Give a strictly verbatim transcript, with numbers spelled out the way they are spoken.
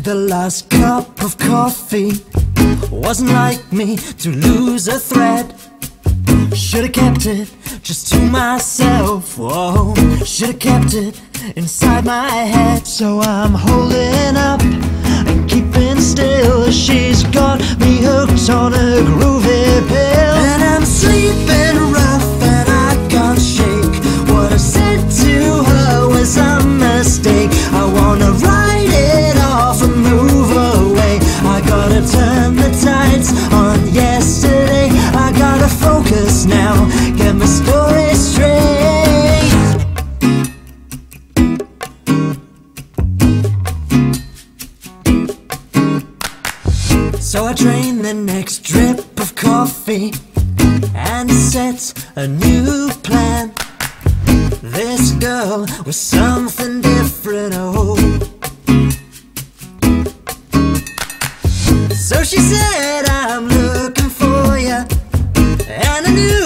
The last cup of coffee wasn't like me to lose a thread. Should've kept it just to myself. Whoa, should've kept it inside my head. So I'm holding up and keeping still. She's got me hooked on a groovy pill, and I'm sleeping rough and I can't shake. What I said to her was a mistake. I wanna write it off and move away. I gotta turn the tides on yesterday. I gotta focus now, get my story straight. So I drain the next drip of coffee and set a new plan. This girl was something different, oh. So she said, I'm looking for you, and I knew